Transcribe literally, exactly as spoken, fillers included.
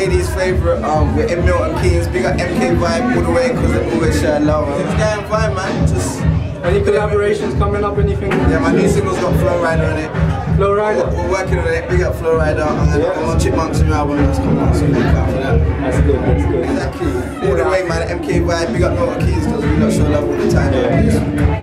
ladies' favourite. Um, we're in Milton Keynes. Big up Mkvibe all the way because they always share love. It's going fine, man. Just any collaborations coming up? Anything? Yeah, my new single's got Flow Rider on it. Flow Rider. We're, we're working on it. Big up Flow Rider. And then yeah. I'm on Chipmunk's new album that's coming out, so look out for that. That's good. That's good. Exactly. All the way, man. Mkvibe. Big up Milton Keynes because we not show love all the time. Yeah.